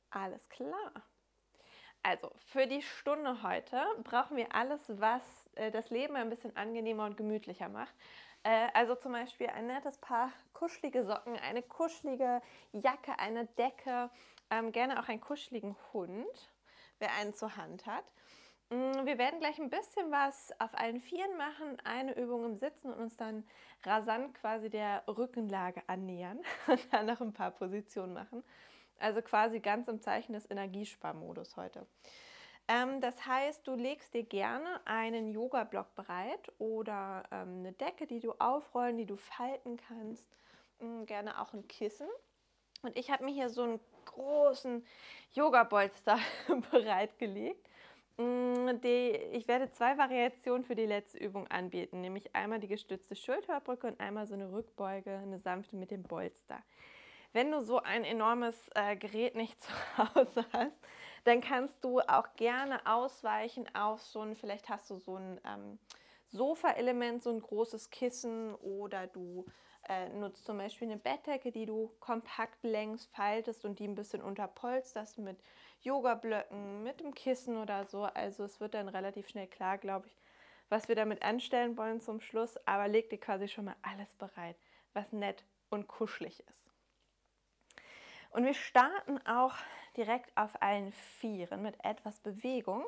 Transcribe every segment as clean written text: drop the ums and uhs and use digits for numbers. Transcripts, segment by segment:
Alles klar. Also für die Stunde heute brauchen wir alles, was das Leben ein bisschen angenehmer und gemütlicher macht. Also zum Beispiel ein nettes Paar kuschelige Socken, eine kuschelige Jacke, eine Decke, gerne auch einen kuscheligen Hund, wer einen zur Hand hat. Wir werden gleich ein bisschen was auf allen Vieren machen, eine Übung im Sitzen und uns dann rasant quasi der Rückenlage annähern und dann noch ein paar Positionen machen. Also quasi ganz im Zeichen des Energiesparmodus heute. Das heißt, du legst dir gerne einen Yoga-Block bereit oder eine Decke, die du aufrollen, die du falten kannst. Gerne auch ein Kissen. Und ich habe mir hier so einen großen Yoga-Bolster bereitgelegt. Ich werde 2 Variationen für die letzte Übung anbieten, nämlich einmal die gestützte Schulterbrücke und einmal so eine Rückbeuge, eine sanfte mit dem Bolster. Wenn du so ein enormes Gerät nicht zu Hause hast, dann kannst du auch gerne ausweichen auf so ein, vielleicht hast du so ein Sofa-Element, so ein großes Kissen, oder du nutzt zum Beispiel eine Bettdecke, die du kompakt längs faltest und die ein bisschen unterpolsterst mit Yoga-Blöcken, mit dem Kissen oder so. Also es wird dann relativ schnell klar, glaube ich, was wir damit anstellen wollen zum Schluss. Aber leg dir quasi schon mal alles bereit, was nett und kuschelig ist. Und wir starten auch direkt auf allen Vieren mit etwas Bewegung.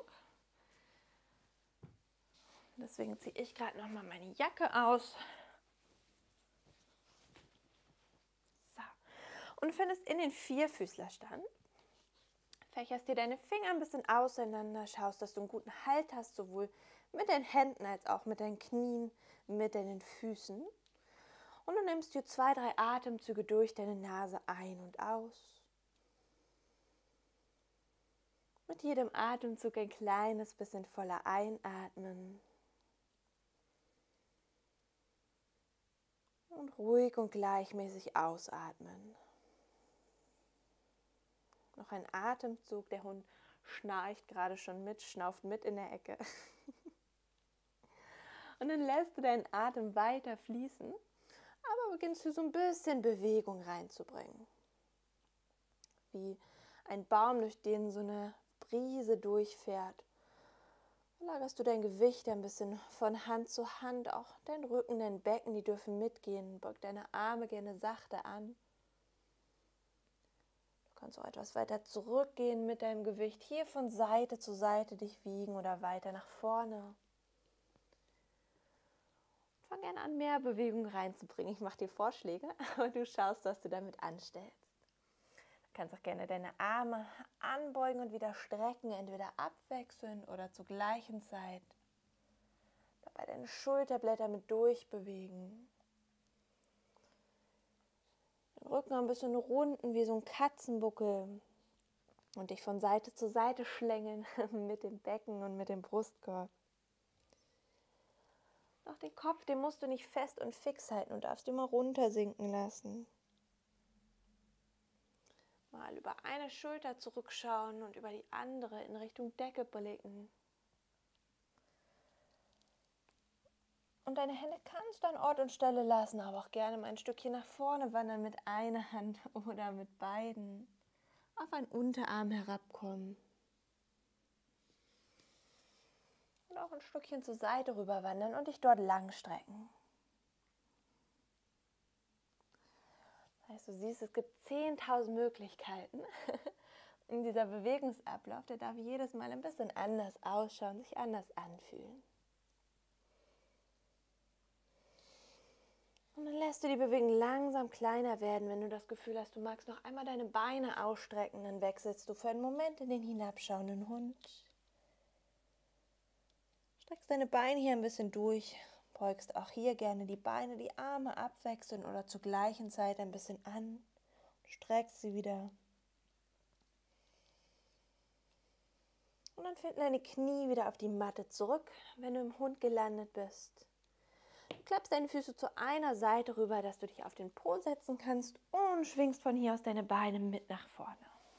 Deswegen ziehe ich gerade noch mal meine Jacke aus. So. Und findest in den Vierfüßlerstand. Fächerst dir deine Finger ein bisschen auseinander, schaust, dass du einen guten Halt hast, sowohl mit den Händen als auch mit deinen Knien, mit deinen Füßen. Und du nimmst dir 2, 3 Atemzüge durch deine Nase ein und aus. Mit jedem Atemzug ein kleines bisschen voller einatmen. Und ruhig und gleichmäßig ausatmen. Noch ein Atemzug, der Hund schnarcht gerade schon mit, schnauft mit in der Ecke. Und dann lässt du deinen Atem weiter fließen, aber beginnst du so ein bisschen Bewegung reinzubringen. Wie ein Baum, durch den so eine Brise durchfährt. Lagerst du dein Gewicht ein bisschen von Hand zu Hand, auch dein Rücken, dein Becken, die dürfen mitgehen. Beug deine Arme gerne sachte an. Du kannst auch etwas weiter zurückgehen mit deinem Gewicht, hier von Seite zu Seite dich wiegen oder weiter nach vorne. Fang gerne an, mehr Bewegung reinzubringen. Ich mache dir Vorschläge, aber du schaust, was du damit anstellst. Du kannst auch gerne deine Arme anbeugen und wieder strecken, entweder abwechselnd oder zur gleichen Zeit. Dabei deine Schulterblätter mit durchbewegen. Den Rücken ein bisschen runden wie so ein Katzenbuckel und dich von Seite zu Seite schlängeln mit dem Becken und mit dem Brustkorb. Auch den Kopf, den musst du nicht fest und fix halten und darfst immer runtersinken lassen. Mal über eine Schulter zurückschauen und über die andere in Richtung Decke blicken. Und deine Hände kannst du an Ort und Stelle lassen, aber auch gerne mal ein Stückchen nach vorne wandern mit einer Hand oder mit beiden. Auf einen Unterarm herabkommen. Und auch ein Stückchen zur Seite rüber wandern und dich dort lang strecken. Du siehst, es gibt 10.000 Möglichkeiten. In dieser Bewegungsablauf, der darf jedes Mal ein bisschen anders ausschauen, sich anders anfühlen. Und dann lässt du die Bewegung langsam kleiner werden. Wenn du das Gefühl hast, du magst noch einmal deine Beine ausstrecken, dann wechselst du für einen Moment in den hinabschauenden Hund. Streckst deine Beine hier ein bisschen durch, beugst auch hier gerne die Beine, die Arme abwechseln oder zur gleichen Zeit ein bisschen an. Streckst sie wieder. Und dann finden deine Knie wieder auf die Matte zurück, wenn du im Hund gelandet bist. Du klappst deine Füße zu einer Seite rüber, dass du dich auf den Po setzen kannst und schwingst von hier aus deine Beine mit nach vorne.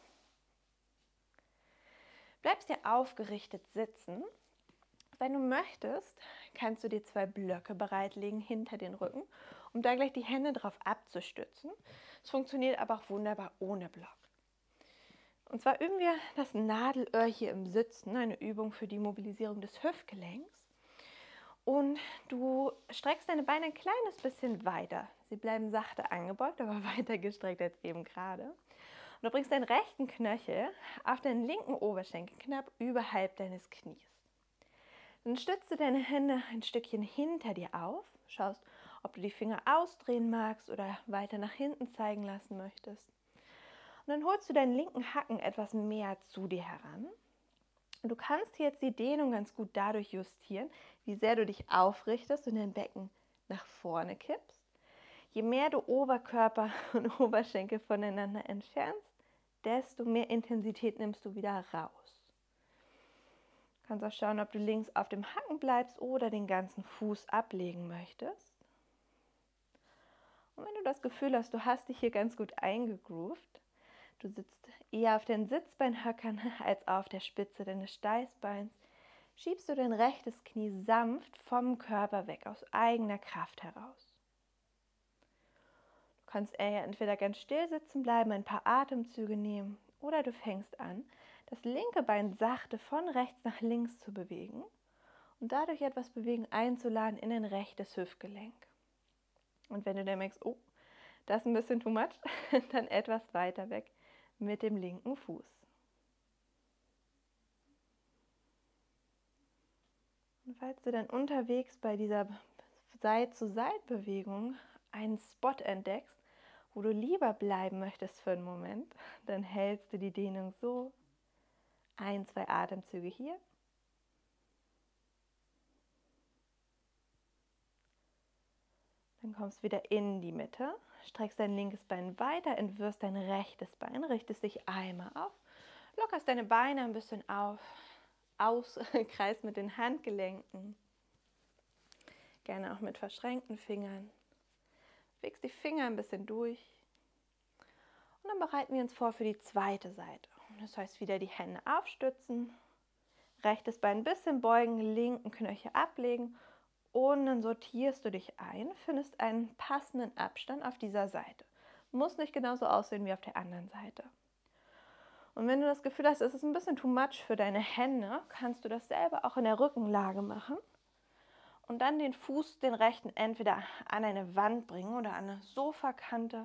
Bleibst dir aufgerichtet sitzen. Wenn du möchtest, kannst du dir 2 Blöcke bereitlegen hinter den Rücken, um da gleich die Hände drauf abzustützen. Es funktioniert aber auch wunderbar ohne Block. Und zwar üben wir das Nadelöhr hier im Sitzen, eine Übung für die Mobilisierung des Hüftgelenks. Und du streckst deine Beine ein kleines bisschen weiter. Sie bleiben sachte angebeugt, aber weiter gestreckt als eben gerade. Und du bringst deinen rechten Knöchel auf den linken Oberschenkel knapp überhalb deines Knies. Dann stützt du deine Hände ein Stückchen hinter dir auf, schaust, ob du die Finger ausdrehen magst oder weiter nach hinten zeigen lassen möchtest. Und dann holst du deinen linken Hacken etwas mehr zu dir heran. Und du kannst jetzt die Dehnung ganz gut dadurch justieren, wie sehr du dich aufrichtest und dein Becken nach vorne kippst. Je mehr du Oberkörper und Oberschenkel voneinander entfernst, desto mehr Intensität nimmst du wieder raus. Du kannst auch schauen, ob du links auf dem Hacken bleibst oder den ganzen Fuß ablegen möchtest. Und wenn du das Gefühl hast, du hast dich hier ganz gut eingegroovt, du sitzt eher auf den Sitzbeinhöckern als auf der Spitze deines Steißbeins, schiebst du dein rechtes Knie sanft vom Körper weg, aus eigener Kraft heraus. Du kannst entweder ganz still sitzen bleiben, ein paar Atemzüge nehmen, oder du fängst an, das linke Bein sachte von rechts nach links zu bewegen und dadurch etwas Bewegung einzuladen in dein rechtes Hüftgelenk. Und wenn du dann merkst, oh, das ist ein bisschen too much, dann etwas weiter weg mit dem linken Fuß. Und falls du dann unterwegs bei dieser Seit-zu-Seit-Bewegung einen Spot entdeckst, wo du lieber bleiben möchtest für einen Moment, dann hältst du die Dehnung so. 1, 2 Atemzüge hier. Dann kommst du wieder in die Mitte, streckst dein linkes Bein weiter, entwirrst dein rechtes Bein, richtest dich einmal auf, lockerst deine Beine ein bisschen auf, kreist mit den Handgelenken, gerne auch mit verschränkten Fingern, bewegst die Finger ein bisschen durch und dann bereiten wir uns vor für die zweite Seite. Das heißt, wieder die Hände aufstützen, rechtes Bein ein bisschen beugen, linken Knöchel ablegen und dann sortierst du dich ein, findest einen passenden Abstand auf dieser Seite. Muss nicht genauso aussehen wie auf der anderen Seite. Und wenn du das Gefühl hast, es ist ein bisschen too much für deine Hände, kannst du das selber auch in der Rückenlage machen und dann den Fuß, den rechten, entweder an eine Wand bringen oder an eine Sofakante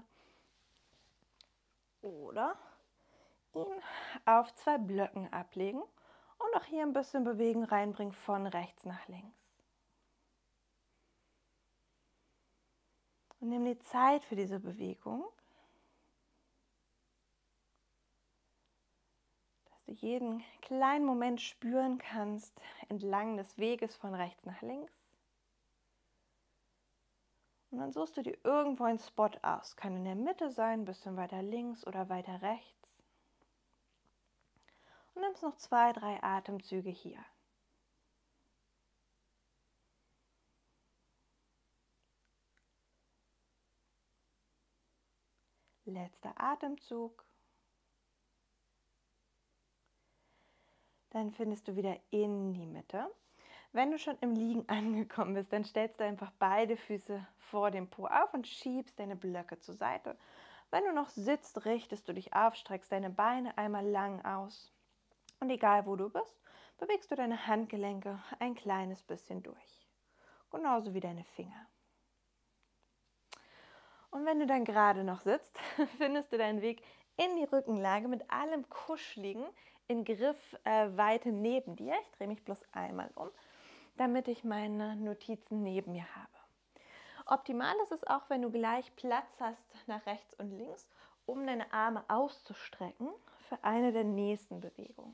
oder ihn auf 2 Blöcken ablegen und auch hier ein bisschen Bewegung reinbringen von rechts nach links. Und nimm die Zeit für diese Bewegung, dass du jeden kleinen Moment spüren kannst entlang des Weges von rechts nach links. Und dann suchst du dir irgendwo einen Spot aus. Kann in der Mitte sein, ein bisschen weiter links oder weiter rechts. Und nimmst noch 2, 3 Atemzüge hier. Letzter Atemzug. Dann findest du wieder in die Mitte. Wenn du schon im Liegen angekommen bist, dann stellst du einfach beide Füße vor dem Po auf und schiebst deine Blöcke zur Seite. Wenn du noch sitzt, richtest du dich auf, streckst deine Beine einmal lang aus. Und egal wo du bist, bewegst du deine Handgelenke ein kleines bisschen durch. Genauso wie deine Finger. Und wenn du dann gerade noch sitzt, findest du deinen Weg in die Rückenlage mit allem Kuscheligen in Griffweite neben dir. Ich drehe mich bloß einmal um, damit ich meine Notizen neben mir habe. Optimal ist es auch, wenn du gleich Platz hast nach rechts und links, um deine Arme auszustrecken für eine der nächsten Bewegungen.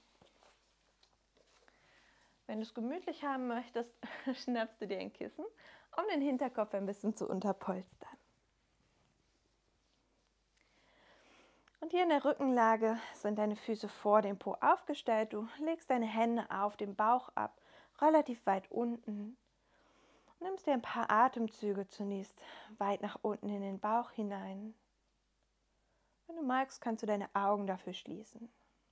Wenn du es gemütlich haben möchtest, schnappst du dir ein Kissen, um den Hinterkopf ein bisschen zu unterpolstern. Und hier in der Rückenlage sind deine Füße vor dem Po aufgestellt. Du legst deine Hände auf den Bauch ab, relativ weit unten. Und nimmst dir ein paar Atemzüge zunächst weit nach unten in den Bauch hinein. Wenn du magst, kannst du deine Augen dafür schließen.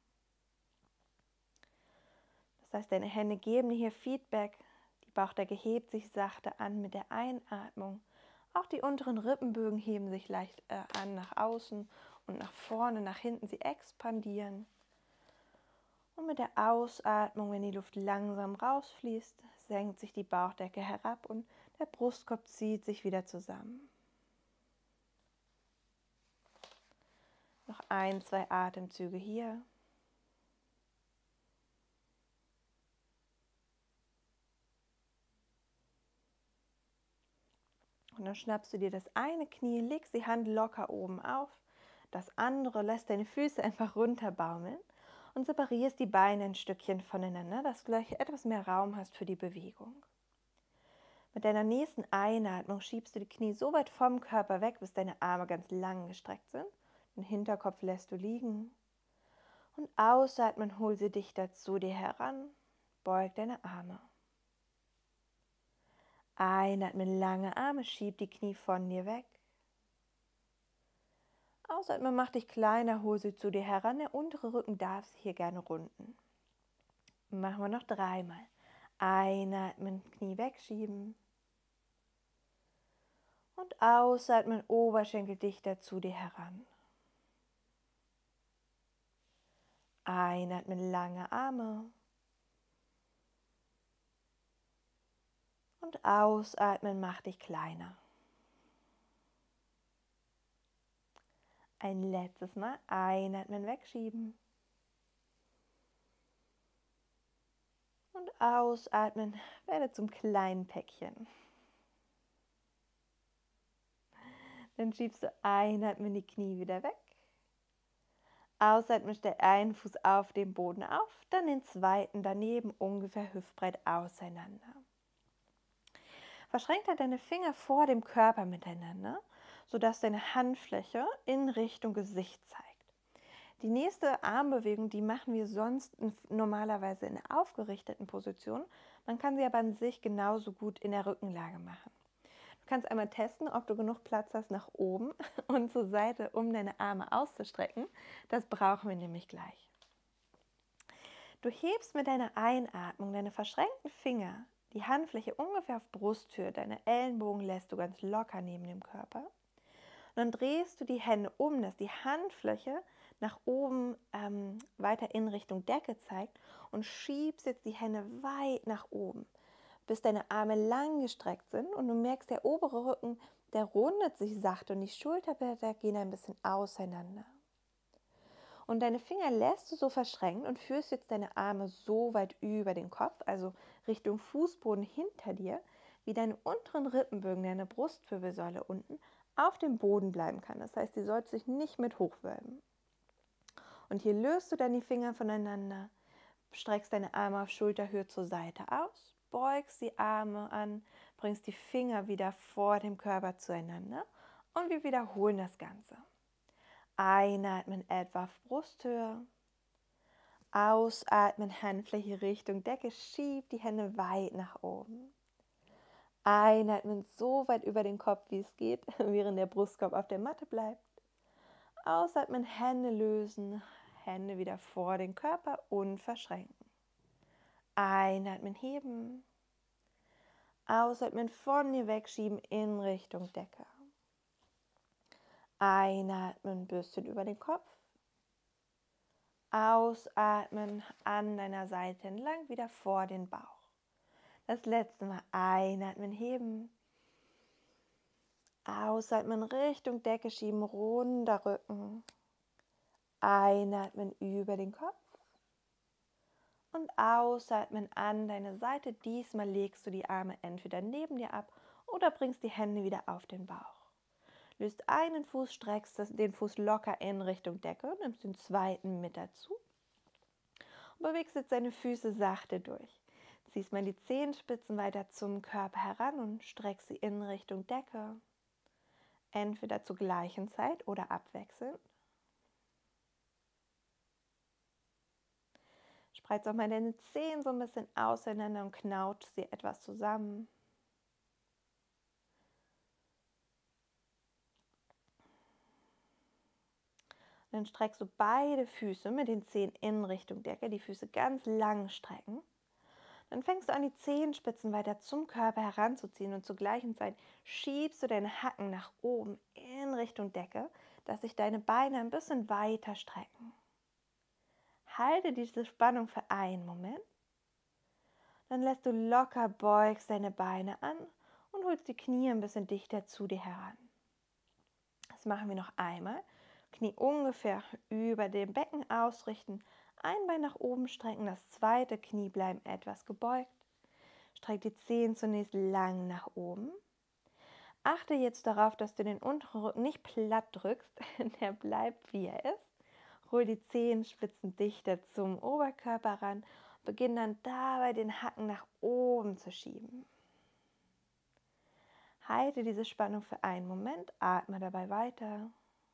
Das heißt, deine Hände geben dir hier Feedback. Die Bauchdecke hebt sich sachte an mit der Einatmung. Auch die unteren Rippenbögen heben sich leicht an nach außen und nach vorne, nach hinten. Sie expandieren. Und mit der Ausatmung, wenn die Luft langsam rausfließt, senkt sich die Bauchdecke herab und der Brustkorb zieht sich wieder zusammen. Noch 1, 2 Atemzüge hier. Und dann schnappst du dir das eine Knie, legst die Hand locker oben auf, das andere lässt deine Füße einfach runterbaumeln und separierst die Beine ein Stückchen voneinander, dass du gleich etwas mehr Raum hast für die Bewegung. Mit deiner nächsten Einatmung schiebst du die Knie so weit vom Körper weg, bis deine Arme ganz lang gestreckt sind. Den Hinterkopf lässt du liegen. Und ausatmen, hol sie dichter zu dir heran, beug deine Arme. Einatmen, lange Arme, schieb die Knie von dir weg. Ausatmen, mach dich kleiner, hol sie zu dir heran. Der untere Rücken darf sich hier gerne runden. Machen wir noch 3-mal. Einatmen, Knie wegschieben. Und ausatmen, Oberschenkel dichter zu dir heran. Einatmen, lange Arme. Und ausatmen, mach dich kleiner. Ein letztes Mal einatmen, wegschieben. Und ausatmen, werde zum kleinen Päckchen. Dann schiebst du einatmen die Knie wieder weg. Ausatmen, stell einen Fuß auf den Boden auf, dann den zweiten daneben, ungefähr hüftbreit auseinander. Verschränke deine Finger vor dem Körper miteinander, sodass deine Handfläche in Richtung Gesicht zeigt. Die nächste Armbewegung, die machen wir sonst normalerweise in der aufgerichteten Position. Man kann sie aber an sich genauso gut in der Rückenlage machen. Du kannst einmal testen, ob du genug Platz hast nach oben und zur Seite, um deine Arme auszustrecken. Das brauchen wir nämlich gleich. Du hebst mit deiner Einatmung deine verschränkten Finger, die Handfläche ungefähr auf Brusthöhe, deine Ellenbogen lässt du ganz locker neben dem Körper. Und dann drehst du die Hände um, dass die Handfläche nach oben weiter in Richtung Decke zeigt und schiebst jetzt die Hände weit nach oben, bis deine Arme lang gestreckt sind und du merkst, der obere Rücken, der rundet sich sachte und die Schulterblätter gehen ein bisschen auseinander. Und deine Finger lässt du so verschränkt und führst jetzt deine Arme so weit über den Kopf, also Richtung Fußboden hinter dir, wie deine unteren Rippenbögen, deine Brustwirbelsäule unten, auf dem Boden bleiben kann. Das heißt, die sollte sich nicht mit hochwölben. Und hier löst du dann die Finger voneinander, streckst deine Arme auf Schulterhöhe zur Seite aus, beugst die Arme an, bringst die Finger wieder vor dem Körper zueinander und wir wiederholen das Ganze. Einatmen etwa auf Brusthöhe, ausatmen, Handfläche Richtung Decke, schieb die Hände weit nach oben. Einatmen so weit über den Kopf, wie es geht, während der Brustkorb auf der Matte bleibt. Ausatmen, Hände lösen, Hände wieder vor den Körper und verschränken. Einatmen, heben. Ausatmen, von dir wegschieben in Richtung Decke. Einatmen, Bürstchen über den Kopf. Ausatmen, an deiner Seite entlang, wieder vor den Bauch. Das letzte Mal einatmen, heben. Ausatmen, Richtung Decke schieben, runder Rücken. Einatmen über den Kopf. Und ausatmen an deine Seite. Diesmal legst du die Arme entweder neben dir ab oder bringst die Hände wieder auf den Bauch. Löst einen Fuß, streckst den Fuß locker in Richtung Decke, nimmst den zweiten mit dazu und bewegst jetzt deine Füße sachte durch. Ziehst mal die Zehenspitzen weiter zum Körper heran und streckst sie in Richtung Decke, entweder zur gleichen Zeit oder abwechselnd. Spreiz auch mal deine Zehen so ein bisschen auseinander und knautsch sie etwas zusammen. Dann streckst du beide Füße mit den Zehen in Richtung Decke, die Füße ganz lang strecken. Dann fängst du an, die Zehenspitzen weiter zum Körper heranzuziehen und zur gleichen Zeit schiebst du deine Hacken nach oben in Richtung Decke, dass sich deine Beine ein bisschen weiter strecken. halte diese Spannung für einen Moment. Dann lässt du locker, beugst deine Beine an und holst die Knie ein bisschen dichter zu dir heran. Das machen wir noch einmal. Knie ungefähr über dem Becken ausrichten. Ein Bein nach oben strecken, das zweite Knie bleiben etwas gebeugt. Streck die Zehen zunächst lang nach oben. Achte jetzt darauf, dass du den unteren Rücken nicht platt drückst, der bleibt wie er ist. Hol die Zehenspitzen dichter zum Oberkörper ran. Beginn dann dabei den Hacken nach oben zu schieben. Halte diese Spannung für einen Moment, atme dabei weiter.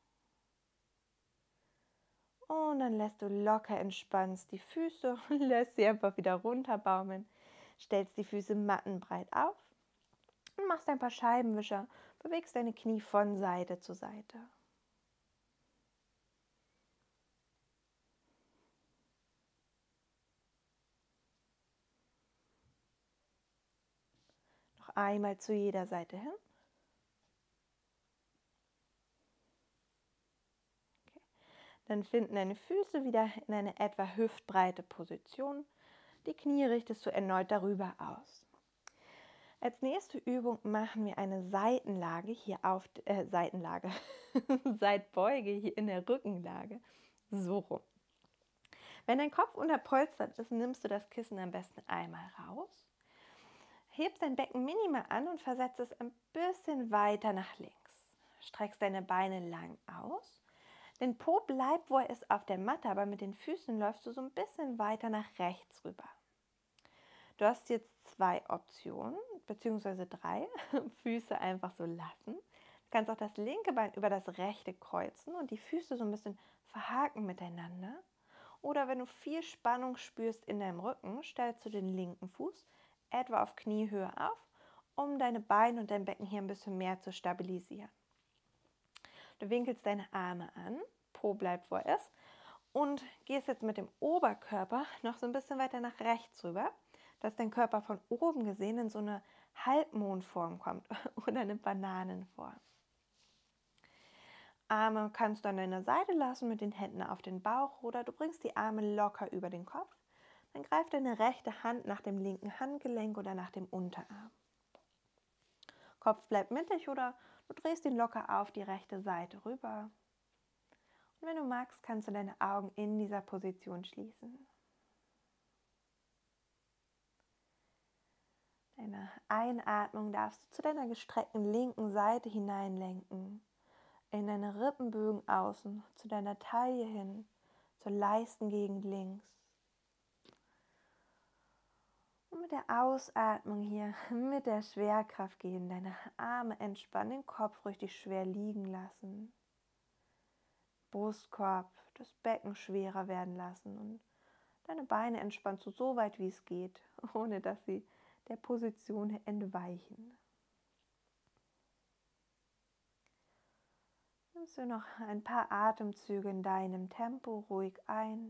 Und dann lässt du locker entspannst die Füße und lässt sie einfach wieder runterbaumeln. Stellst die Füße mattenbreit auf und machst ein paar Scheibenwischer. Bewegst deine Knie von Seite zu Seite. Noch einmal zu jeder Seite hin. Okay. Dann finden deine Füße wieder in eine etwa hüftbreite Position. Die Knie richtest du erneut darüber aus. Als nächste Übung machen wir eine Seitenlage hier auf Seitenlage, Seitbeuge hier in der Rückenlage, so rum. Wenn dein Kopf unterpolstert ist, nimmst du das Kissen am besten einmal raus, hebst dein Becken minimal an und versetzt es ein bisschen weiter nach links. Streckst deine Beine lang aus. Dein Po bleibt, wo er ist, auf der Matte, aber mit den Füßen läufst du so ein bisschen weiter nach rechts rüber. Du hast jetzt 2 Optionen, beziehungsweise 3. Füße einfach so lassen. Du kannst auch das linke Bein über das rechte kreuzen und die Füße so ein bisschen verhaken miteinander. Oder wenn du viel Spannung spürst in deinem Rücken, stellst du den linken Fuß etwa auf Kniehöhe auf, um deine Beine und dein Becken hier ein bisschen mehr zu stabilisieren. Du winkelst deine Arme an, Po bleibt, wo er ist, und gehst jetzt mit dem Oberkörper noch so ein bisschen weiter nach rechts rüber, dass dein Körper von oben gesehen in so eine Halbmondform kommt oder eine Bananenform. Arme kannst du an deiner Seite lassen mit den Händen auf den Bauch oder du bringst die Arme locker über den Kopf. Dann greif deine rechte Hand nach dem linken Handgelenk oder nach dem Unterarm. Kopf bleibt mittig oder du drehst ihn locker auf die rechte Seite rüber. Und wenn du magst, kannst du deine Augen in dieser Position schließen. Deine Einatmung darfst du zu deiner gestreckten linken Seite hineinlenken, in deine Rippenbögen außen, zu deiner Taille hin, zur Leistengegend links. Und mit der Ausatmung hier, mit der Schwerkraft gehen, deine Arme entspannen, den Kopf richtig schwer liegen lassen, Brustkorb, das Becken schwerer werden lassen und deine Beine entspannst du so weit wie es geht, ohne dass sie der Position entweichen. Nimmst du noch ein paar Atemzüge in deinem Tempo ruhig ein.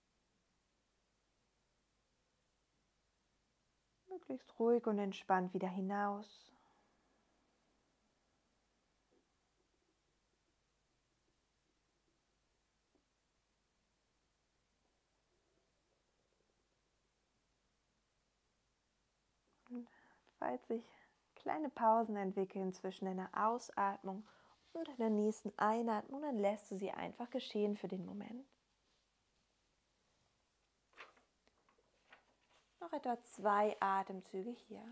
Möglichst ruhig und entspannt wieder hinaus. Und falls sich kleine Pausen entwickeln zwischen deiner Ausatmung und deiner nächsten Einatmung, dann lässt du sie einfach geschehen für den Moment. Noch etwa 2 Atemzüge hier.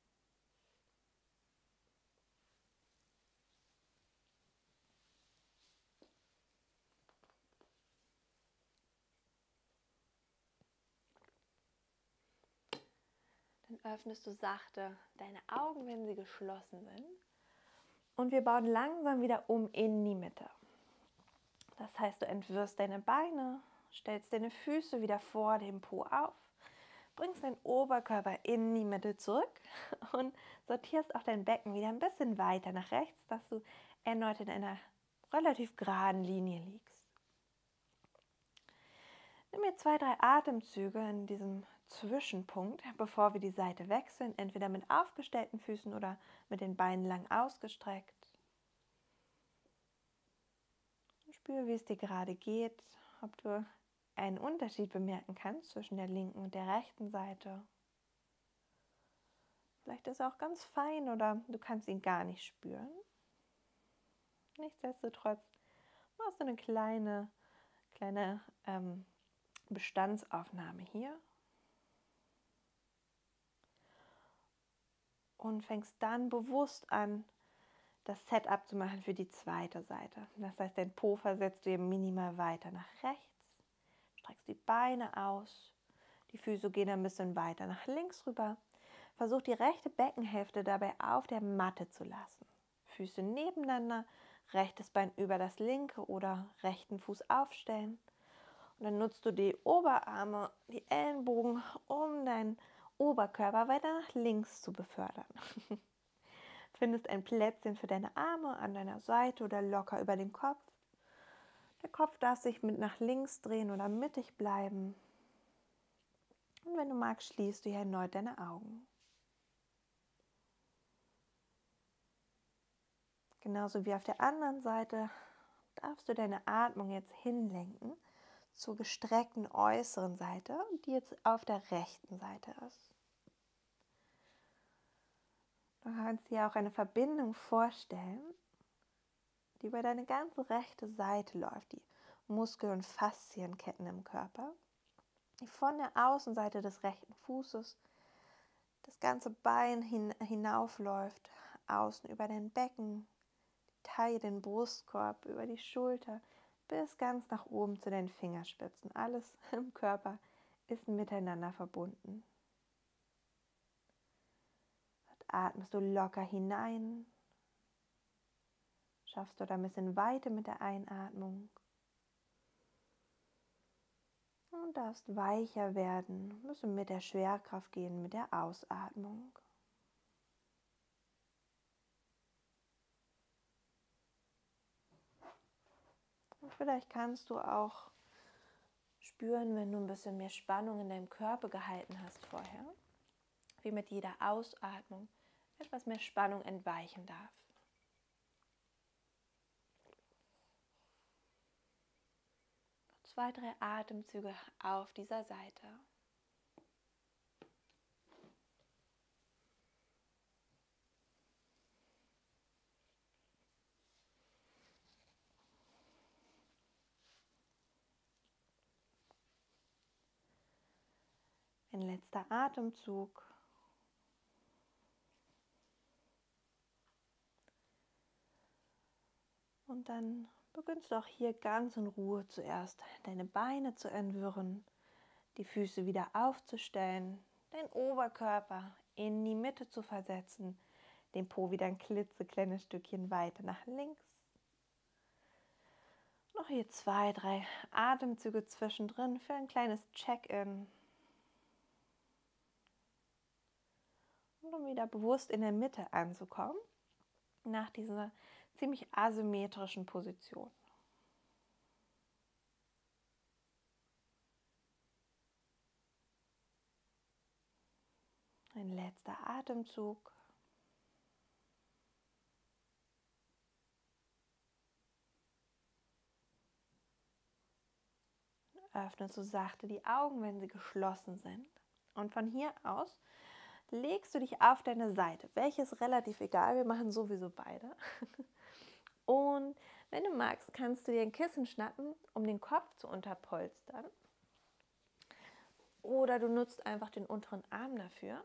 Dann öffnest du sachte deine Augen, wenn sie geschlossen sind. Und wir bauen langsam wieder um in die Mitte. Das heißt, du entwirrst deine Beine, stellst deine Füße wieder vor dem Po auf, bringst deinen Oberkörper in die Mitte zurück und sortierst auch dein Becken wieder ein bisschen weiter nach rechts, dass du erneut in einer relativ geraden Linie liegst. Nimm mir 2, 3 Atemzüge in diesem Zwischenpunkt, bevor wir die Seite wechseln, entweder mit aufgestellten Füßen oder mit den Beinen lang ausgestreckt. Und spüre, wie es dir gerade geht, ob du einen Unterschied bemerken kannst zwischen der linken und der rechten Seite. Vielleicht ist er auch ganz fein oder du kannst ihn gar nicht spüren. Nichtsdestotrotz machst du eine kleine Bestandsaufnahme hier und fängst dann bewusst an, das Setup zu machen für die zweite Seite. Das heißt, dein Po versetzt du eben minimal weiter nach rechts, streckst die Beine aus, die Füße gehen ein bisschen weiter nach links rüber. Versuch die rechte Beckenhälfte dabei auf der Matte zu lassen. Füße nebeneinander, rechtes Bein über das linke oder rechten Fuß aufstellen. Und dann nutzt du die Oberarme, die Ellenbogen, um deinen Oberkörper weiter nach links zu befördern. Findest ein Plätzchen für deine Arme an deiner Seite oder locker über den Kopf. Der Kopf darf sich mit nach links drehen oder mittig bleiben. Und wenn du magst, schließt du hier erneut deine Augen. Genauso wie auf der anderen Seite darfst du deine Atmung jetzt hinlenken zur gestreckten äußeren Seite, die jetzt auf der rechten Seite ist. Du kannst dir auch eine Verbindung vorstellen, die über deine ganze rechte Seite läuft, die Muskel- und Faszienketten im Körper, die von der Außenseite des rechten Fußes das ganze Bein hinaufläuft, außen über dein Becken, die Taille, den Brustkorb, über die Schulter, bis ganz nach oben zu den Fingerspitzen. Alles im Körper ist miteinander verbunden. Dort atmest du locker hinein. Schaffst du da ein bisschen Weite mit der Einatmung. Und darfst weicher werden. Ein bisschen mit der Schwerkraft gehen, mit der Ausatmung. Und vielleicht kannst du auch spüren, wenn du ein bisschen mehr Spannung in deinem Körper gehalten hast vorher, wie mit jeder Ausatmung etwas mehr Spannung entweichen darf. Noch 2, 3 Atemzüge auf dieser Seite. Ein letzter Atemzug. Und dann beginnst du auch hier ganz in Ruhe zuerst deine Beine zu entwirren, die Füße wieder aufzustellen, deinen Oberkörper in die Mitte zu versetzen, den Po wieder ein klitzekleines Stückchen weiter nach links. Noch hier 2, 3 Atemzüge zwischendrin für ein kleines Check-in. Und um wieder bewusst in der Mitte anzukommen, nach dieser ziemlich asymmetrischen Position. Ein letzter Atemzug. Öffnest du sachte die Augen, wenn sie geschlossen sind. Und von hier aus legst du dich auf deine Seite. Welches relativ egal, wir machen sowieso beide. Und wenn du magst, kannst du dir ein Kissen schnappen, um den Kopf zu unterpolstern. Oder du nutzt einfach den unteren Arm dafür.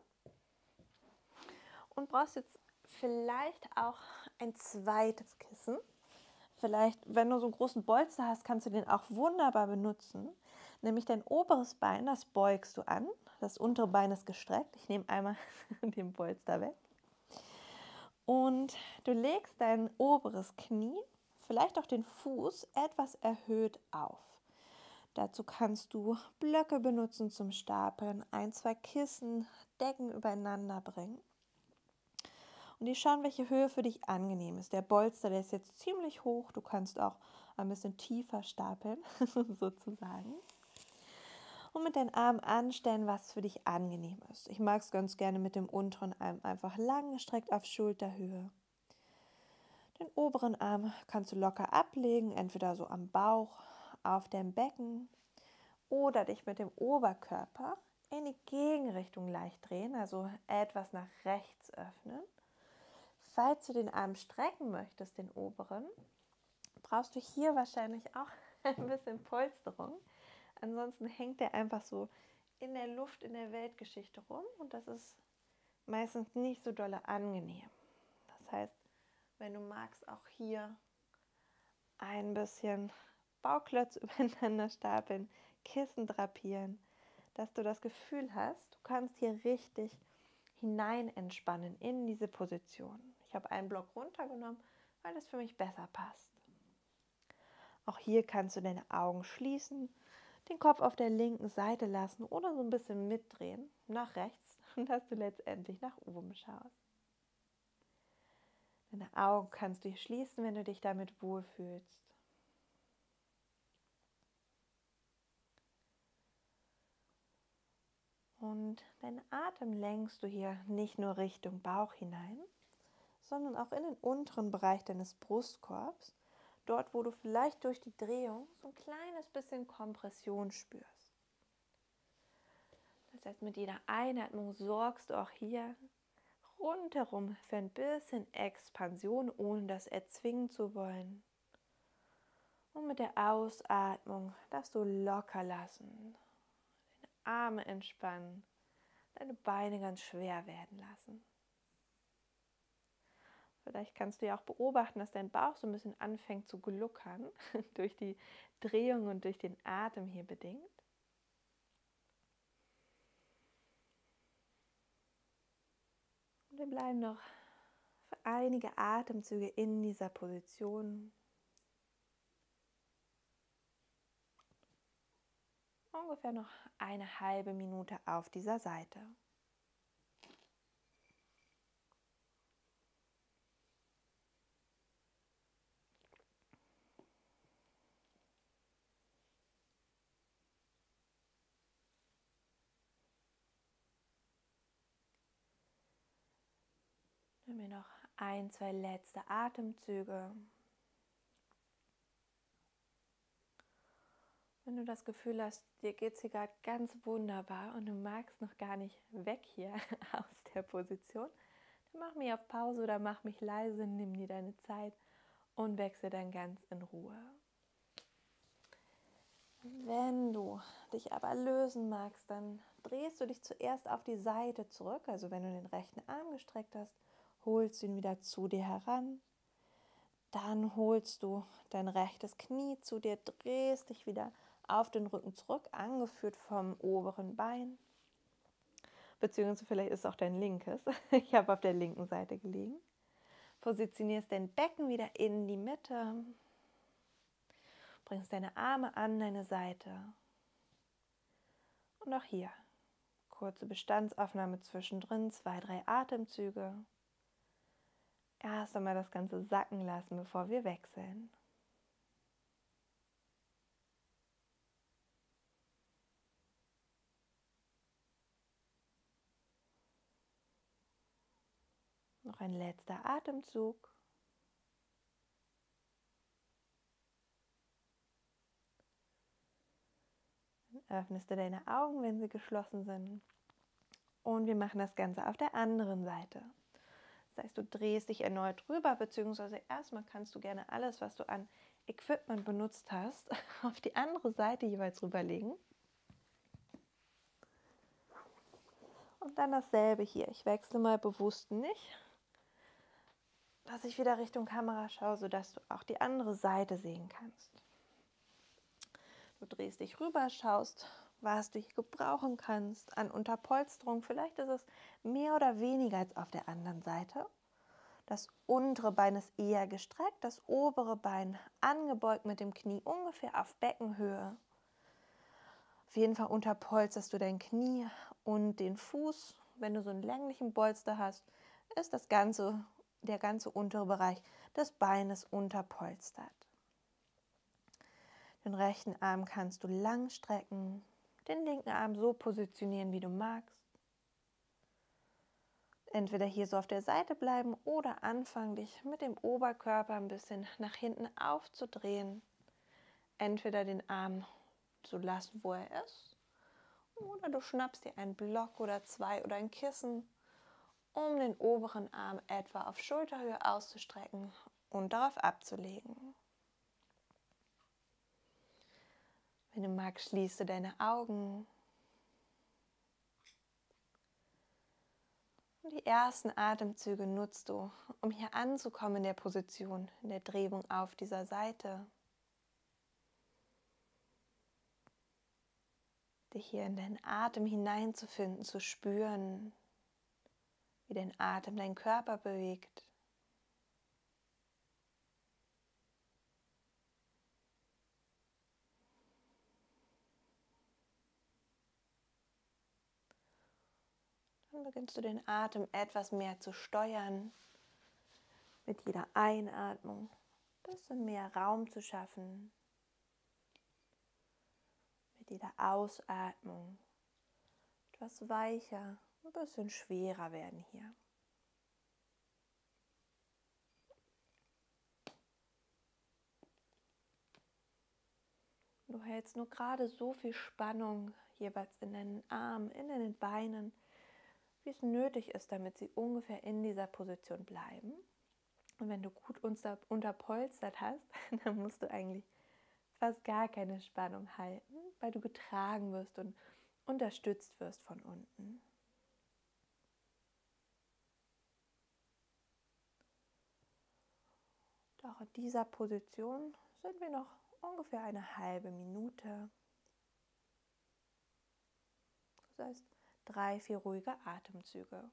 Und brauchst jetzt vielleicht auch ein zweites Kissen. Vielleicht, wenn du so einen großen Bolster hast, kannst du den auch wunderbar benutzen. Nämlich dein oberes Bein, das beugst du an. Das untere Bein ist gestreckt. Ich nehme einmal den Bolster weg. Und du legst dein oberes Knie, vielleicht auch den Fuß, etwas erhöht auf. Dazu kannst du Blöcke benutzen zum Stapeln, 1, 2 Kissen, Decken übereinander bringen. Und die schauen, welche Höhe für dich angenehm ist. Der Bolster, der ist jetzt ziemlich hoch. Du kannst auch ein bisschen tiefer stapeln, sozusagen. Und mit deinen Armen anstellen, was für dich angenehm ist. Ich mag es ganz gerne mit dem unteren Arm einfach lang gestreckt auf Schulterhöhe. Den oberen Arm kannst du locker ablegen, entweder so am Bauch, auf dem Becken oder dich mit dem Oberkörper in die Gegenrichtung leicht drehen, also etwas nach rechts öffnen. Falls du den Arm strecken möchtest, den oberen, brauchst du hier wahrscheinlich auch ein bisschen Polsterung. Ansonsten hängt der einfach so in der Luft, in der Weltgeschichte rum und das ist meistens nicht so dolle angenehm. Das heißt, wenn du magst, auch hier ein bisschen Bauklötze übereinander stapeln, Kissen drapieren, dass du das Gefühl hast, du kannst hier richtig hinein entspannen in diese Position. Ich habe einen Block runtergenommen, weil das für mich besser passt. Auch hier kannst du deine Augen schließen, den Kopf auf der linken Seite lassen oder so ein bisschen mitdrehen nach rechts, dass du letztendlich nach oben schaust. Deine Augen kannst du schließen, wenn du dich damit wohlfühlst. Und deinen Atem lenkst du hier nicht nur Richtung Bauch hinein, sondern auch in den unteren Bereich deines Brustkorbs, dort wo du vielleicht durch die Drehung so ein kleines bisschen Kompression spürst. Das heißt, mit jeder Einatmung sorgst du auch hier rundherum für ein bisschen Expansion, ohne das erzwingen zu wollen. Und mit der Ausatmung darfst du locker lassen, deine Arme entspannen, deine Beine ganz schwer werden lassen. Vielleicht kannst du ja auch beobachten, dass dein Bauch so ein bisschen anfängt zu gluckern, durch die Drehung und durch den Atem hier bedingt. Und wir bleiben noch für einige Atemzüge in dieser Position. Ungefähr noch eine halbe Minute auf dieser Seite. Nehmen wir noch ein, zwei letzte Atemzüge. Wenn du das Gefühl hast, dir geht es hier gerade ganz wunderbar und du magst noch gar nicht weg hier aus der Position, dann mach mich auf Pause oder mach mich leise, nimm dir deine Zeit und wechsle dann ganz in Ruhe. Wenn du dich aber lösen magst, dann drehst du dich zuerst auf die Seite zurück. Also wenn du den rechten Arm gestreckt hast, holst du ihn wieder zu dir heran. Dann holst du dein rechtes Knie zu dir, drehst dich wieder auf den Rücken zurück, angeführt vom oberen Bein. Beziehungsweise vielleicht ist es auch dein linkes. Ich habe auf der linken Seite gelegen. Positionierst dein Becken wieder in die Mitte. Bringst deine Arme an deine Seite. Und auch hier, kurze Bestandsaufnahme zwischendrin, 2, 3 Atemzüge. Erst einmal das Ganze sacken lassen, bevor wir wechseln. Noch ein letzter Atemzug. Dann öffnest du deine Augen, wenn sie geschlossen sind. Und wir machen das Ganze auf der anderen Seite. Das heißt, du drehst dich erneut rüber, beziehungsweise erstmal kannst du gerne alles, was du an Equipment benutzt hast, auf die andere Seite jeweils rüberlegen. Und dann dasselbe hier. Ich wechsle mal bewusst nicht, dass ich wieder Richtung Kamera schaue, sodass du auch die andere Seite sehen kannst. Du drehst dich rüber, schaust, was du hier gebrauchen kannst an Unterpolsterung. Vielleicht ist es mehr oder weniger als auf der anderen Seite. Das untere Bein ist eher gestreckt, das obere Bein angebeugt mit dem Knie ungefähr auf Beckenhöhe. Auf jeden Fall unterpolsterst du dein Knie und den Fuß. Wenn du so einen länglichen Bolster hast, ist der ganze untere Bereich des Beines unterpolstert. Den rechten Arm kannst du lang strecken, den linken Arm so positionieren, wie du magst. Entweder hier so auf der Seite bleiben oder anfangen, dich mit dem Oberkörper ein bisschen nach hinten aufzudrehen. Entweder den Arm so lassen, wo er ist. Oder du schnappst dir einen Block oder zwei oder ein Kissen, um den oberen Arm etwa auf Schulterhöhe auszustrecken und darauf abzulegen. Wenn du magst, schließt du deine Augen. Und die ersten Atemzüge nutzt du, um hier anzukommen in der Position, in der Drehung auf dieser Seite. Dich hier in deinen Atem hineinzufinden, zu spüren, wie dein Atem deinen Körper bewegt. Dann beginnst du den Atem etwas mehr zu steuern, mit jeder Einatmung ein bisschen mehr Raum zu schaffen, mit jeder Ausatmung etwas weicher, ein bisschen schwerer werden hier. Du hältst nur gerade so viel Spannung jeweils in deinen Armen, in deinen Beinen, wie es nötig ist, damit sie ungefähr in dieser Position bleiben. Und wenn du gut unterpolstert hast, dann musst du eigentlich fast gar keine Spannung halten, weil du getragen wirst und unterstützt wirst von unten. Doch in dieser Position sind wir noch ungefähr eine halbe Minute. Das heißt 3, 4 ruhige Atemzüge.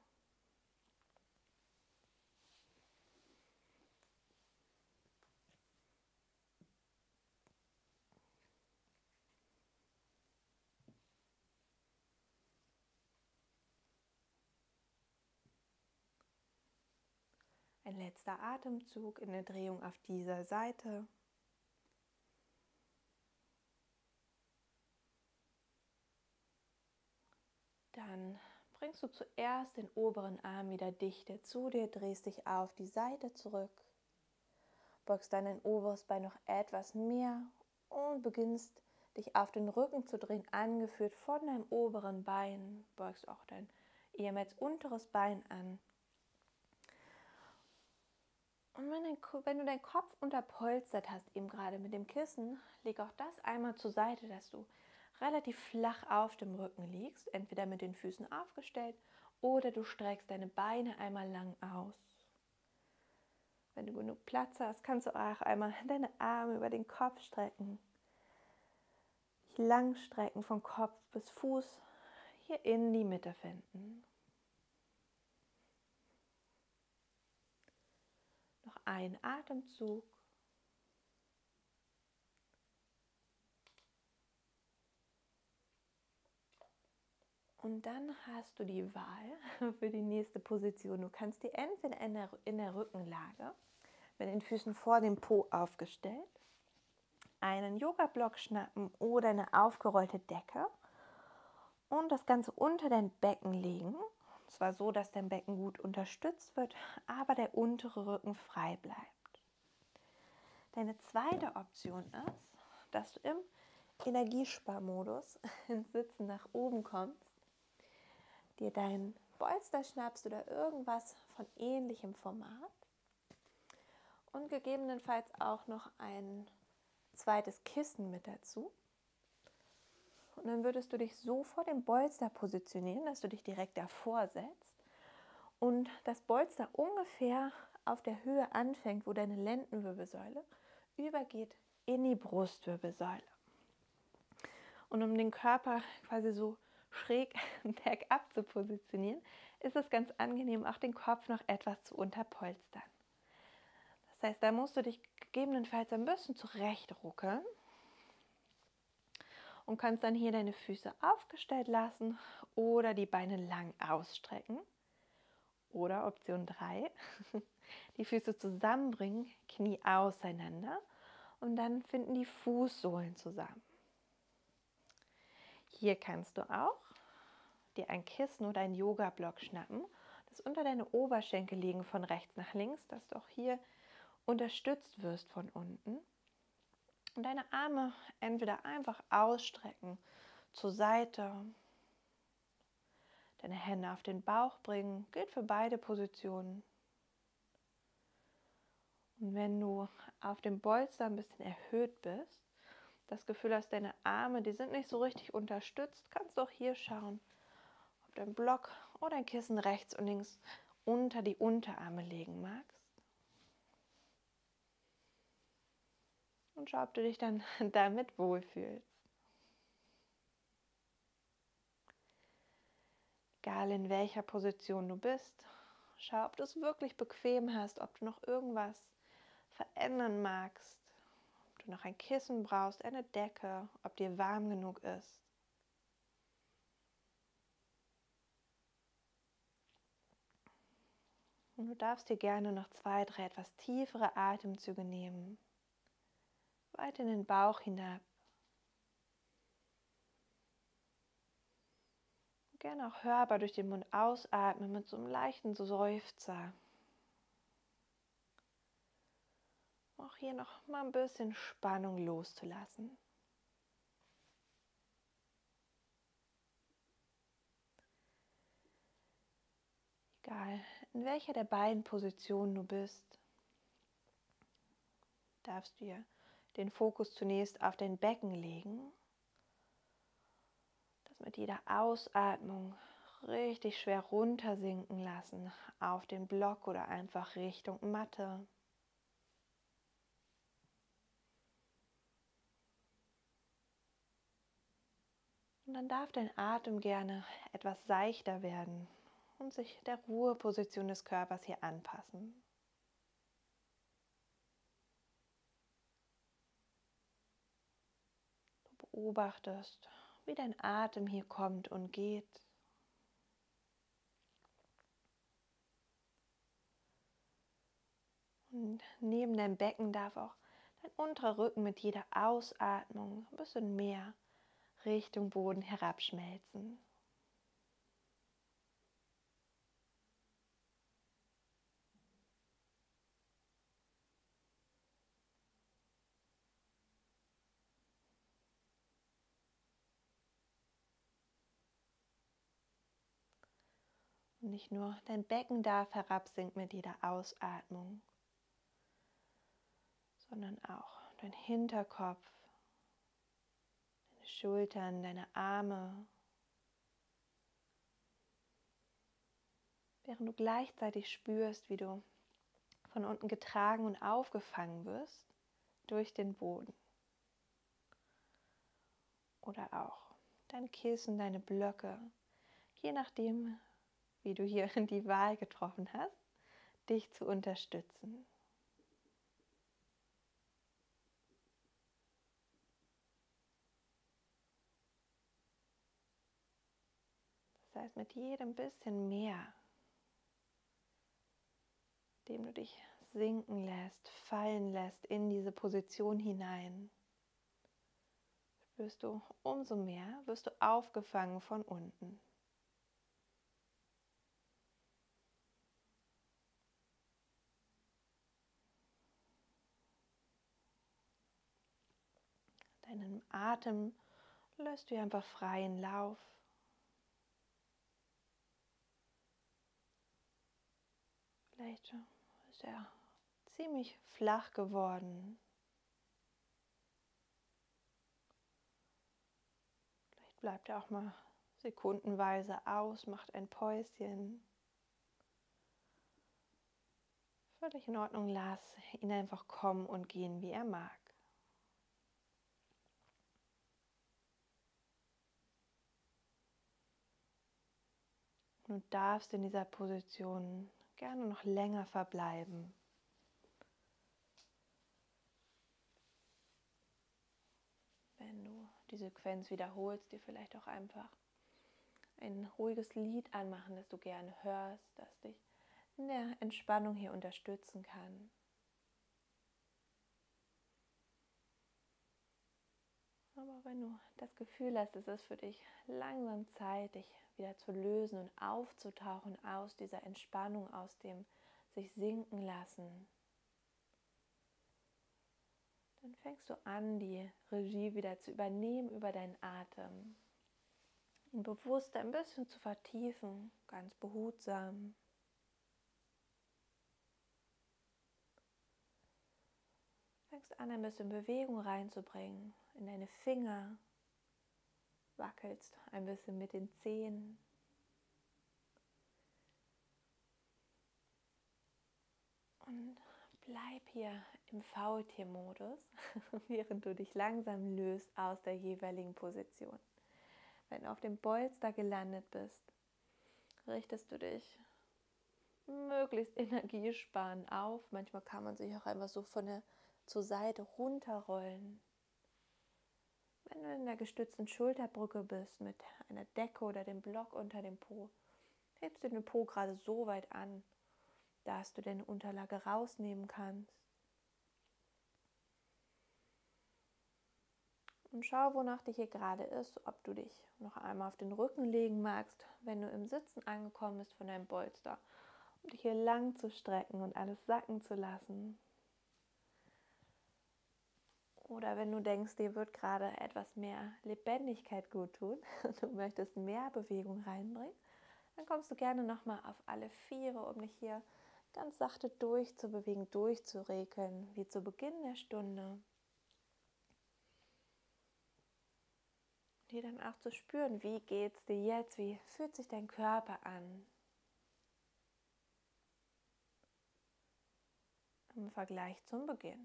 Ein letzter Atemzug in der Drehung auf dieser Seite. Dann bringst du zuerst den oberen Arm wieder dichter zu dir, drehst dich auf die Seite zurück, beugst dann dein oberes Bein noch etwas mehr und beginnst dich auf den Rücken zu drehen, angeführt von deinem oberen Bein. Beugst auch dein ehemals unteres Bein an. Und wenn du deinen Kopf unterpolstert hast, eben gerade mit dem Kissen, leg auch das einmal zur Seite, dass du relativ flach auf dem Rücken liegst, entweder mit den Füßen aufgestellt oder du streckst deine Beine einmal lang aus. Wenn du genug Platz hast, kannst du auch einmal deine Arme über den Kopf strecken. Dich lang strecken von Kopf bis Fuß, hier in die Mitte finden. Noch ein Atemzug. Und dann hast du die Wahl für die nächste Position. Du kannst dir entweder in der Rückenlage, mit den Füßen vor dem Po aufgestellt, einen Yoga-Block schnappen oder eine aufgerollte Decke und das Ganze unter dein Becken legen. Und zwar so, dass dein Becken gut unterstützt wird, aber der untere Rücken frei bleibt. Deine zweite Option ist, dass du im Energiesparmodus ins Sitzen nach oben kommst, dir deinen Bolster schnappst oder irgendwas von ähnlichem Format und gegebenenfalls auch noch ein zweites Kissen mit dazu. Und dann würdest du dich so vor dem Bolster positionieren, dass du dich direkt davor setzt und das Bolster ungefähr auf der Höhe anfängt, wo deine Lendenwirbelsäule übergeht in die Brustwirbelsäule. Und um den Körper quasi so schräg bergab zu positionieren, ist es ganz angenehm, auch den Kopf noch etwas zu unterpolstern. Das heißt, da musst du dich gegebenenfalls ein bisschen zurecht ruckeln und kannst dann hier deine Füße aufgestellt lassen oder die Beine lang ausstrecken. Oder Option 3, die Füße zusammenbringen, Knie auseinander und dann finden die Fußsohlen zusammen. Hier kannst du auch dir ein Kissen oder einen Yoga-Block schnappen, das unter deine Oberschenkel legen von rechts nach links, dass du auch hier unterstützt wirst von unten. Und deine Arme entweder einfach ausstrecken zur Seite, deine Hände auf den Bauch bringen, gilt für beide Positionen. Und wenn du auf dem Bolster ein bisschen erhöht bist, das Gefühl hast, deine Arme, die sind nicht so richtig unterstützt, kannst du auch hier schauen, ob du einen Block oder ein Kissen rechts und links unter die Unterarme legen magst. Und schau, ob du dich dann damit wohlfühlst. Egal in welcher Position du bist, schau, ob du es wirklich bequem hast, ob du noch irgendwas verändern magst, ob du noch ein Kissen brauchst, eine Decke, ob dir warm genug ist. Und du darfst dir gerne noch 2, 3 etwas tiefere Atemzüge nehmen, weit in den Bauch hinab. Gerne auch hörbar durch den Mund ausatmen mit so einem leichten Seufzer. Auch hier noch mal ein bisschen Spannung loszulassen. Egal, in welcher der beiden Positionen du bist, darfst du dir den Fokus zunächst auf dein Becken legen, das mit jeder Ausatmung richtig schwer runtersinken lassen auf den Block oder einfach Richtung Matte. Und dann darf dein Atem gerne etwas seichter werden und sich der Ruheposition des Körpers hier anpassen. Du beobachtest, wie dein Atem hier kommt und geht. Und neben deinem Becken darf auch dein unterer Rücken mit jeder Ausatmung ein bisschen mehr Richtung Boden herabschmelzen. Und nicht nur dein Becken darf herabsinken mit jeder Ausatmung, sondern auch dein Hinterkopf, deine Schultern, deine Arme, während du gleichzeitig spürst, wie du von unten getragen und aufgefangen wirst durch den Boden. Oder auch dein Kissen, deine Blöcke, je nachdem, wie du hier die Wahl getroffen hast, dich zu unterstützen. Das heißt, mit jedem bisschen mehr, dem du dich sinken lässt, fallen lässt in diese Position hinein, spürst du umso mehr, wirst du aufgefangen von unten. Deinen Atem lässt du einfach freien Lauf. Vielleicht ist er ziemlich flach geworden. Vielleicht bleibt er auch mal sekundenweise aus, macht ein Päuschen. Völlig in Ordnung, lass ihn einfach kommen und gehen, wie er mag. Du darfst in dieser Position gerne noch länger verbleiben. Wenn du die Sequenz wiederholst, dir vielleicht auch einfach ein ruhiges Lied anmachen, das du gerne hörst, das dich in der Entspannung hier unterstützen kann. Aber wenn du das Gefühl hast, es ist für dich langsam Zeit, dich wieder zu lösen und aufzutauchen aus dieser Entspannung, aus dem sich sinken lassen, Dann fängst du an, die Regie wieder zu übernehmen über deinen Atem. Ihn bewusst ein bisschen zu vertiefen, ganz behutsam. Fängst an, ein bisschen Bewegung reinzubringen in deine Finger. Wackelst ein bisschen mit den Zehen. Und bleib hier im Faultier-Modus, während du dich langsam löst aus der jeweiligen Position. Wenn du auf dem Bolster gelandet bist, richtest du dich möglichst energiesparend auf. Manchmal kann man sich auch einfach so zur Seite runterrollen. Wenn du in der gestützten Schulterbrücke bist, mit einer Decke oder dem Block unter dem Po, hebst du den Po gerade so weit an, dass du deine Unterlage rausnehmen kannst. Und schau, wonach dir hier gerade ist, ob du dich noch einmal auf den Rücken legen magst, wenn du im Sitzen angekommen bist von deinem Polster, um dich hier lang zu strecken und alles sacken zu lassen. Oder wenn du denkst, dir wird gerade etwas mehr Lebendigkeit gut tun und du möchtest mehr Bewegung reinbringen, dann kommst du gerne nochmal auf alle Viere, um dich hier ganz sachte durchzubewegen, durchzuregeln, wie zu Beginn der Stunde. Dir dann auch zu spüren, wie geht es dir jetzt, wie fühlt sich dein Körper an im Vergleich zum Beginn.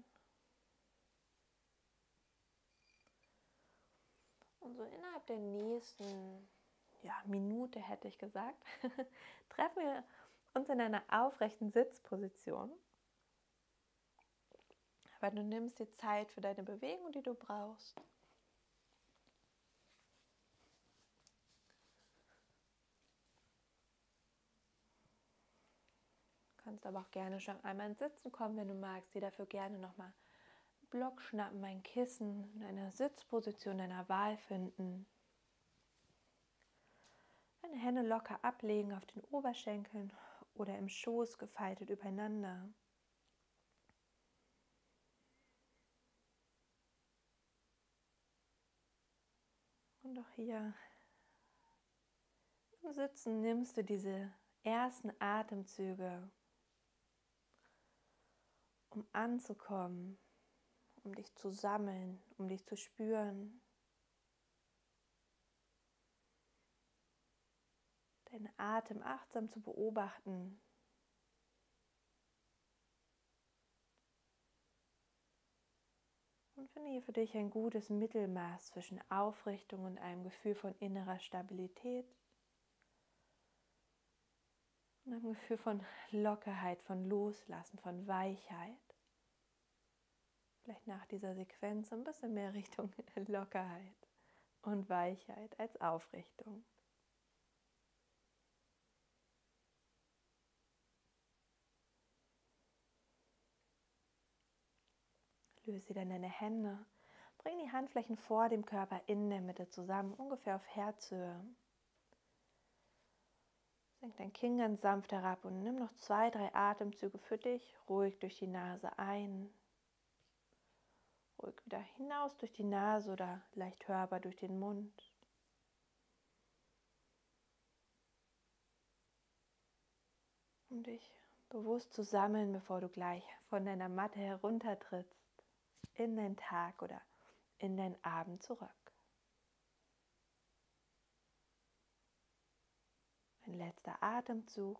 Und so innerhalb der nächsten Minute, hätte ich gesagt, treffen wir uns in einer aufrechten Sitzposition. Aber du nimmst dir Zeit für deine Bewegung, die du brauchst. Du kannst aber auch gerne schon einmal ins Sitzen kommen, wenn du magst. Dir dafür gerne nochmal einen Block schnappen, ein Kissen, in einer Sitzposition deiner Wahl finden. Deine Hände locker ablegen auf den Oberschenkeln oder im Schoß gefaltet übereinander. Und auch hier im Sitzen nimmst du diese ersten Atemzüge, um anzukommen, um dich zu sammeln, um dich zu spüren. Deinen Atem achtsam zu beobachten. Und finde hier für dich ein gutes Mittelmaß zwischen Aufrichtung und einem Gefühl von innerer Stabilität und einem Gefühl von Lockerheit, von Loslassen, von Weichheit. Vielleicht nach dieser Sequenz ein bisschen mehr Richtung Lockerheit und Weichheit als Aufrichtung. Löse dann deine Hände. Bring die Handflächen vor dem Körper in der Mitte zusammen, ungefähr auf Herzhöhe. Senk dein Kinn ganz sanft herab und nimm noch 2, 3 Atemzüge für dich, ruhig durch die Nase ein. Ruhig wieder hinaus durch die Nase oder leicht hörbar durch den Mund. Um dich bewusst zu sammeln, bevor du gleich von deiner Matte heruntertrittst, in den Tag oder in den Abend zurück. Ein letzter Atemzug.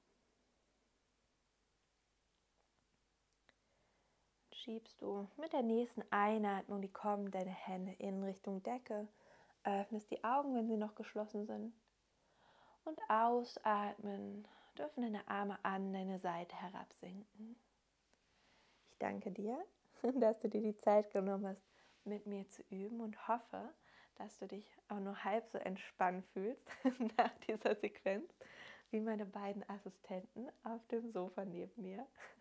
Schiebst du mit der nächsten Einatmung die kommenden Hände in Richtung Decke, öffnest die Augen, wenn sie noch geschlossen sind, und ausatmen dürfen deine Arme an deine Seite herabsinken. Ich danke dir, dass du dir die Zeit genommen hast, mit mir zu üben und hoffe, dass du dich auch nur halb so entspannt fühlst nach dieser Sequenz wie meine beiden Assistenten auf dem Sofa neben mir.